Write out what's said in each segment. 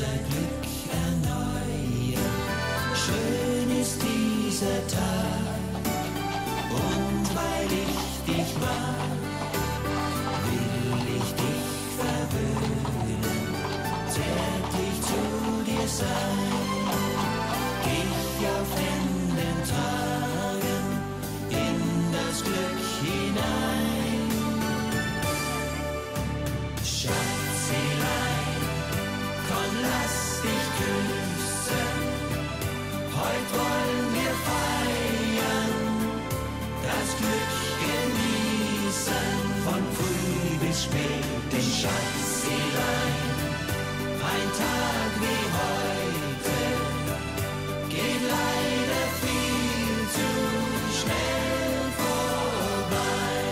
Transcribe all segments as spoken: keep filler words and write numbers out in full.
unser Glück erneuern. Schön ist dieser Tag, und weil ich dich mag, will ich dich verwöhnen, zärtlich zu dir sein, dich auf Händen tragen, in das Glück hinein. Schatzelein, komm, lass dich küssen, heut wollen wir feiern, das Glück genießen, von früh bis spät, den Schatzelein. Ein Tag wie heute geht leider viel zu schnell vorbei.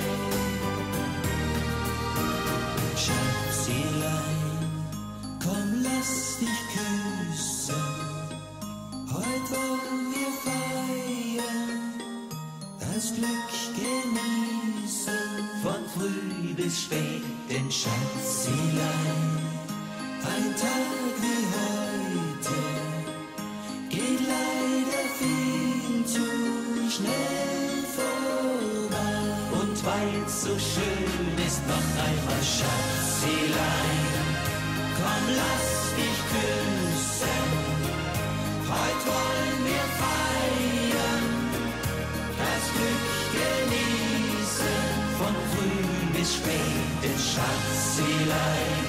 Schatzelein, komm, lass dich küssen, heut wollen wir feiern, das Glück genießen, von früh bis spät, den Schatzelein. Ein Tag wie heute geht leider viel zu schnell vorbei. Und weil's so schön ist, noch einmal Schatzelein, komm, lass dich küssen, heut wollen wir feiern, das Glück genießen, von früh bis spät, den Schatzelein.